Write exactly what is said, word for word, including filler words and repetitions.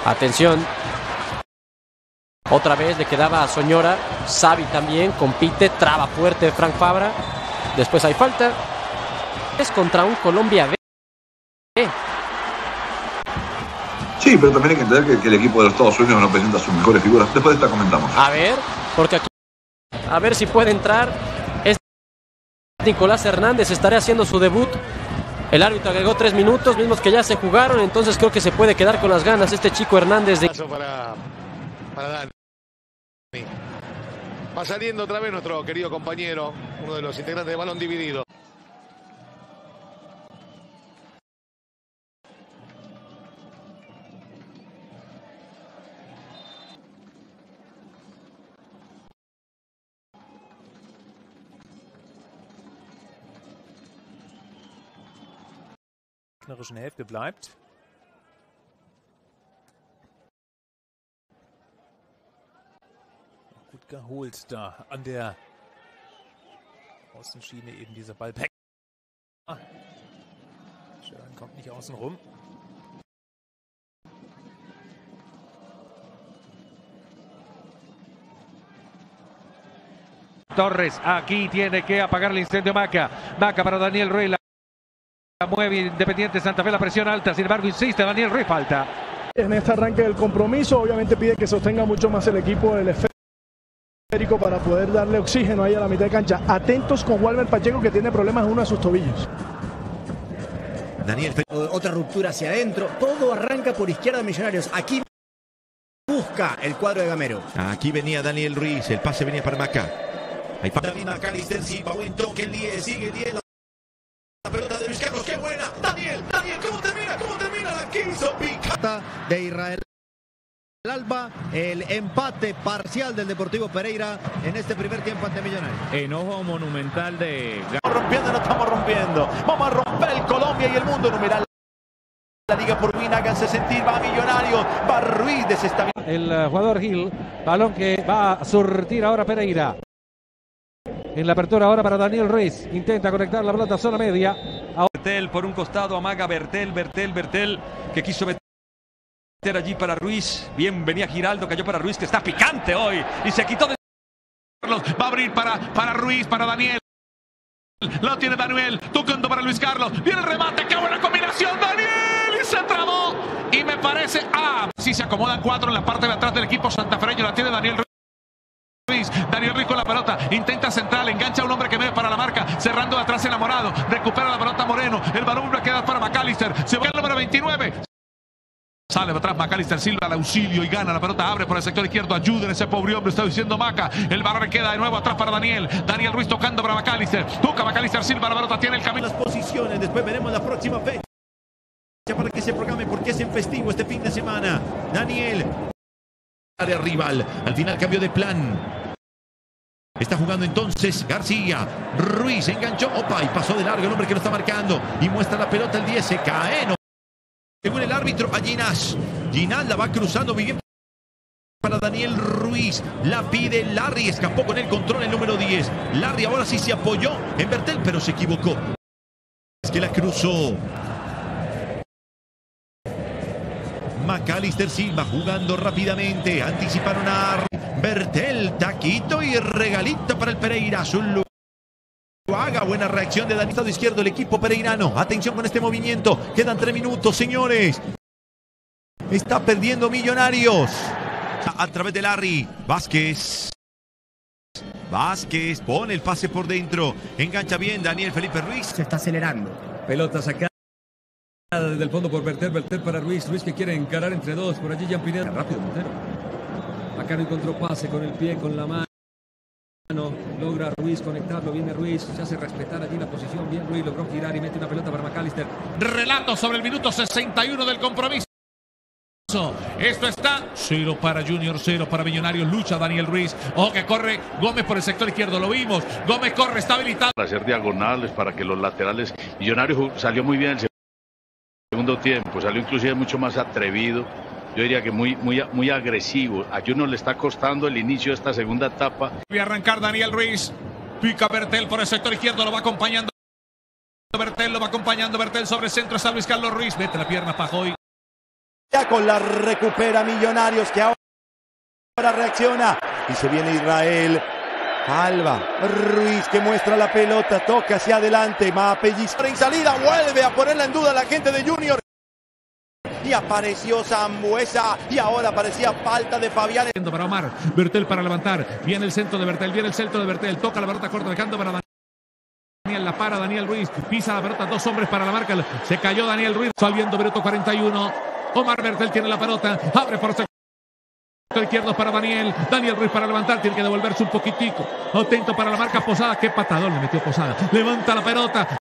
Atención. Otra vez le quedaba a Soñora. Xavi también compite, traba fuerte Frank Fabra. Después hay falta. Es contra un Colombia B. Sí, pero también hay que entender que, que el equipo de los Estados Unidos no presenta sus mejores figuras. Después de esta comentamos. A ver, porque aquí, a ver si puede entrar. Es Nicolás Hernández, estará haciendo su debut. El árbitro agregó tres minutos, mismos que ya se jugaron, entonces creo que se puede quedar con las ganas este chico Hernández. De... Para, para Dani. Va saliendo otra vez nuestro querido compañero, uno de los integrantes de Balón Dividido. gegnerischen Hälfte bleibt. Gut geholt da an der Außenschiene eben dieser Ball. Schön, kommt nicht außen rum. Torres, aquí tiene que apagar el incendio Maca. Maca para Daniel Ruiz. La mueve Independiente Santa Fe, la presión alta. Sin embargo, insiste Daniel Ruiz, falta. En este arranque del compromiso, obviamente pide que sostenga mucho más el equipo del esférico para poder darle oxígeno ahí a la mitad de cancha. Atentos con Walmer Pacheco, que tiene problemas en uno de sus tobillos. Daniel, otra ruptura hacia adentro. Todo arranca por izquierda de Millonarios. Aquí busca el cuadro de Gamero. Aquí venía Daniel Ruiz, el pase venía para Maca. Ahí para David McAllister, Silva, buen toque, el diez, sigue diez. La pelota de Luis Carlos, qué buena. Daniel, Daniel, ¿cómo termina? ¿Cómo termina? La quiso picar. De Israel Alba, el empate parcial del Deportivo Pereira en este primer tiempo ante Millonarios. Enojo monumental de... Estamos rompiendo, no estamos rompiendo. Vamos a romper el Colombia y el mundo. Numeral la liga por win, háganse sentir, va Millonarios, va Ruiz, desestabiliza. El jugador Gil, balón que va a surtir ahora Pereira. En la apertura ahora para Daniel Ruiz. Intenta conectar la pelota a zona media. Ahora... Bertel por un costado, amaga Bertel, Bertel, Bertel, que quiso meter allí para Ruiz. Bien, venía Giraldo, cayó para Ruiz, que está picante hoy. Y se quitó de... Va a abrir para, para Ruiz, para Daniel. Lo tiene Daniel, tocando para Luis Carlos. Viene el remate, qué buena combinación, Daniel. Y se trabó. Y me parece... Ah, sí, se acomodan cuatro en la parte de atrás del equipo santafereño. La tiene Daniel Ruiz. Daniel Ruiz con la pelota, intenta central, engancha a un hombre que ve para la marca, cerrando de atrás enamorado, recupera la pelota Moreno, el balón va a quedar para McAllister, se va el número veintinueve. Sale para atrás McAllister, Silva al auxilio y gana la pelota, abre por el sector izquierdo, ayuden a ese pobre hombre, está diciendo Maca, el balón queda de nuevo atrás para Daniel, Daniel Ruiz tocando para McAllister, toca McAllister, Silva, la pelota tiene el camino. Las posiciones, después veremos la próxima fecha para que se programe porque es en festivo este fin de semana. Daniel, área rival, al final cambio de plan. Está jugando entonces García. Ruiz enganchó. Opa, y pasó de largo el hombre que lo está marcando. Y muestra la pelota el diez. Se cae. No. Según el árbitro, a Ginás. Ginás la va cruzando muy bien para Daniel Ruiz. La pide Larry. Escapó con el control el número diez. Larry ahora sí se apoyó en Bertel, pero se equivocó. Es que la cruzó. McAllister Silva jugando rápidamente. Anticiparon a Bertel, taquito y regalito para el Pereira. Zuluaga, buena reacción de Daniel, lado izquierdo el equipo pereirano. Atención con este movimiento. Quedan tres minutos, señores. Está perdiendo Millonarios. A través de Larry. Vázquez. Vázquez pone el pase por dentro. Engancha bien Daniel Felipe Ruiz. Se está acelerando. Pelota sacada desde el fondo por Bertel. Bertel para Ruiz. Ruiz que quiere encarar entre dos. Por allí Jean Pineda. Rápido, Montero. Acá no encontró pase con el pie, con la mano. Logra Ruiz conectarlo. Viene Ruiz. Se hace respetar allí la posición. Bien Ruiz logró girar y mete una pelota para McAllister. Relato sobre el minuto sesenta y uno del compromiso. Esto está cero para Junior, cero para Millonarios. Lucha Daniel Ruiz. Ojo que corre Gómez por el sector izquierdo. Lo vimos. Gómez corre, está habilitado. Para hacer diagonales, para que los laterales. Millonarios salió muy bien el segundo tiempo. Salió inclusive mucho más atrevido. Yo diría que muy, muy, muy agresivo. A Junior le está costando el inicio de esta segunda etapa. Voy a arrancar Daniel Ruiz. Pica Bertel por el sector izquierdo. Lo va acompañando. Bertel lo va acompañando. Bertel sobre el centro. Está Luis Carlos Ruiz. Mete la pierna Pajoy. con la recupera Millonarios, que ahora reacciona y se viene Israel. Alba, Ruiz que muestra la pelota, toca hacia adelante, va a pellizcar en salida, vuelve a ponerla en duda la gente de Junior. Y apareció Sambuesa y ahora parecía falta de Fabián. Para Omar, Bertel para levantar, viene el centro de Bertel, viene el centro de Bertel, toca la pelota corta, dejando para Daniel, la para Daniel Ruiz, pisa la pelota, dos hombres para la marca, se cayó Daniel Ruiz, saliendo minuto cuarenta y uno, Omar Bertel tiene la pelota, abre por sector izquierdo para Daniel, Daniel Ruiz para levantar, tiene que devolverse un poquitico, atento para la marca Posada, qué patadón le metió Posada, levanta la pelota.